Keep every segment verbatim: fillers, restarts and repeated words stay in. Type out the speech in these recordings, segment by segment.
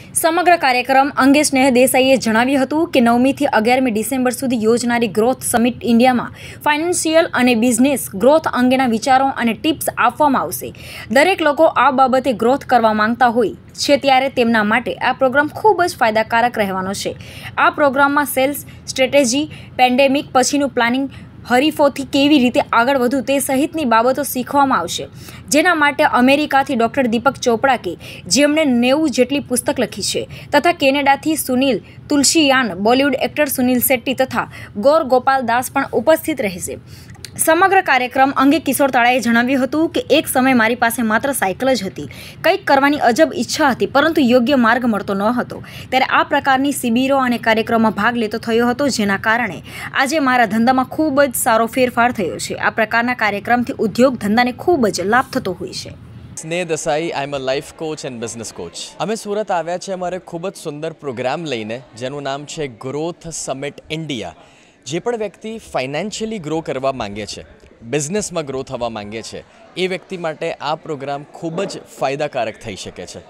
સમગ્ર કાર્યક્રમ અંગે સ્નેહ દેસાઈએ જણાવ્યું હતું કે નવમી થી અગિયારમી ડિસેમ્બર સુધી યોજનારી ગ્રોથ સમિટ ઇન્ડિયામાં ફાઇનાન્શિયલ અને બિઝનેસ ગ્રોથ અંગેના વિચારો અને ટિપ્સ આપવામાં આવશે। દરેક લોકો આ બાબતે ગ્રોથ કરવા માંગતા હોય છે ત્યારે તેમના માટે આ પ્રોગ્રામ ખૂબ જ ફાયદાકારક રહેવાનો છે। આ પ્રોગ્રામમાં સેલ્સ સ્ટ્રેટેજી, પેન્ડેમિક પછીનું પ્લાનિંગ, હરીફોથી કેવી રીતે આગળ વધવું તે સહિતની બાબતો શીખવામાં આવશે, જેના માટે અમેરિકાથી ડૉક્ટર દીપક ચોપડા કે જેમણે નેવું જેટલી પુસ્તક લખી છે તથા કેનેડાથી સુનિલ તુલસીયાન, બોલિવૂડ એક્ટર સુનિલ શેટ્ટી તથા ગૌર ગોપાલ દાસ પણ ઉપસ્થિત રહેશે। સમગ્ર કાર્યક્રમ અંગે કિશોર તાળાએ જણાવ્યું હતું કે એક સમય મારી પાસે માત્ર સાયકલ જ હતી, કંઈક કરવાની અજબ ઈચ્છા હતી પરંતુ યોગ્ય માર્ગ મળતો ન હતો। ત્યારે આ પ્રકારની શિબિરો અને કાર્યક્રમમાં ભાગ લેતો થયો હતો, જેના કારણે આજે મારા ધંધામાં ખૂબ જ સારો ફેરફાર થયો છે। આ પ્રકારના કાર્યક્રમથી ઉદ્યોગ ધંધાને ખૂબ જ લાભ થતો હોય છે। Sneh Desai, I am a life coach and business coach. અમે સુરત આવ્યા છે અમારે ખૂબ જ સુંદર પ્રોગ્રામ લઈને, જેનું નામ છે ગ્રોથ સમિટ ઇન્ડિયા। જે પણ વ્યક્તિ ફાઇનાન્શિયલી ગ્રો કરવા માંગે છે, બિઝનેસમાં ગ્રો થવા માંગે છે, એ વ્યક્તિ માટે આ પ્રોગ્રામ ખૂબ જ ફાયદાકારક થઈ શકે છે।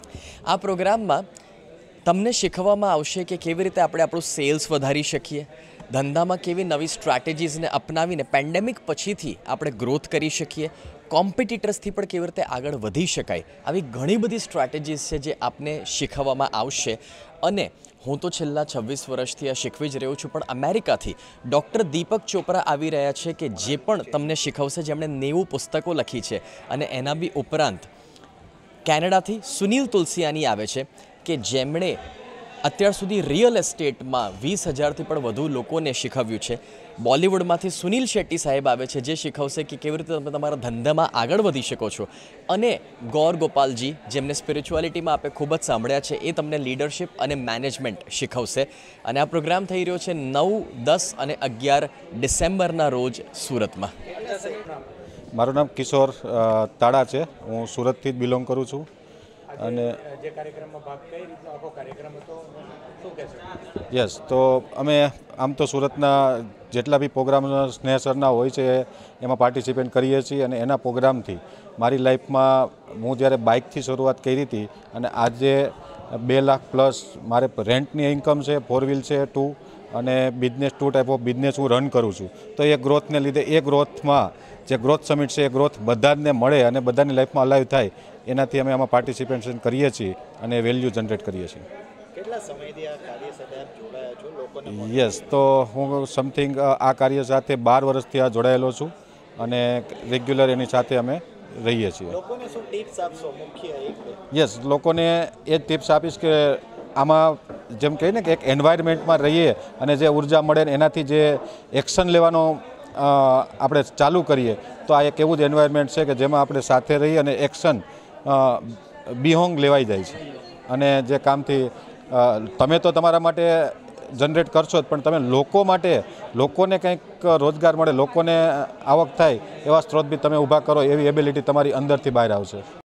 આ પ્રોગ્રામમાં તમને શીખવવામાં આવશે કે કેવી રીતે આપણે આપણું સેલ્સ વધારી શકીએ, ધંધામાં કેવી નવી સ્ટ્રેટેજીઝને અપનાવીને પેન્ડેમિક પછીથી આપણે ગ્રોથ કરી શકીએ, કોમ્પિટિટર્સથી પણ કેવી રીતે આગળ વધી શકાય, આવી ઘણી બધી સ્ટ્રેટેજીઝ છે જે આપને શીખવવામાં આવશે। અને હું તો છેલ્લા છવ્વીસ વર્ષથી આ શીખવી જ રહ્યો છું, પણ અમેરિકાથી ડૉક્ટર દીપક ચોપરા આવી રહ્યા છે કે જે પણ તમને શીખવશે, જેમણે નેવું પુસ્તકો લખી છે। અને એના બી ઉપરાંત કેનેડાથી સુનિલ તુલસીયાની આવે છે કે જેમણે અત્યાર સુધી રિયલ એસ્ટેટમાં વીસ હજારથી પણ વધુ લોકોને શીખવ્યું છે। બોલિવૂડમાંથી સુનિલ શેટ્ટી સાહેબ આવે છે જે શીખવશે કે કેવી રીતે તમે તમારા ધંધામાં આગળ વધી શકો છો। અને ગૌર ગોપાલજી, જેમને સ્પિરિચ્યુઆલિટીમાં આપણે ખૂબ જ સાંભળ્યા છે, એ તમને લીડરશિપ અને મેનેજમેન્ટ શીખવશે। અને આ પ્રોગ્રામ થઈ રહ્યો છે નવ, દસ અને અગિયાર ડિસેમ્બરના રોજ સુરતમાં। મારું નામ કિશોર તાળા છે, હું સુરતથી જ બિલોંગ કરું છું। અને જે કાર્યક્રમમાં ભાગ કઈ રીતનો આખો કાર્યક્રમ હતો, શું કહેશો? યસ, તો અમે આમ તો સુરતના જેટલા બી પ્રોગ્રામ સ્નેહ સરના હોય છે એમાં પાર્ટિસિપેટ કરીએ છીએ। અને એના પ્રોગ્રામથી મારી લાઈફમાં હું જ્યારે બાઇકથી શરૂઆત કરી હતી અને આજે બે લાખ પ્લસ મારે રેન્ટની ઇન્કમ છે, ફોર વ્હીલ છે ટુ, અને business two type of business હું રન કરું છું। તો એ ગ્રોથને લીધે એ ગ્રોથમાં જે ગ્રોથ સમિટ છે એ ગ્રોથ બધાને મળે અને બધાની લાઈફમાં અલાઈવ થાય, એનાથી અમે આમાં પાર્ટિસિપેશન કરીએ છીએ અને વેલ્યુ જનરેટ કરીએ છીએ। કેટલા સમયથી આ કાર્ય સાથે આપ જોડાયા છો લોકોને? યસ, તો હું સમથિંગ આ કાર્ય સાથે બાર વર્ષથી આ જોડાયેલો છું અને રેગ્યુલર એની સાથે અમે રહીએ છીએ। લોકોને શું ટિપ્સ આપશો મુખ્ય? યસ, લોકોને એ ટિપ્સ આપીશ કે આમાં જેમ કહીએ ને કે એક એન્વાયરમેન્ટમાં રહીએ અને જે ઉર્જા મળે ને એનાથી જે એક્શન લેવાનો આપણે ચાલુ કરીએ, તો આ એક એવું જ એન્વાયરમેન્ટ છે કે જેમાં આપણે સાથે રહીએ અને એક્શન બિહોંગ લેવાઈ જાય છે। અને જે કામથી તમે તો તમારા માટે જનરેટ કરશો જ, પણ તમે લોકો માટે, લોકોને કંઈક રોજગાર મળે, લોકોને આવક થાય એવા સ્ત્રોત બી તમે ઊભા કરો, એવી એબિલિટી તમારી અંદરથી બહાર આવશે।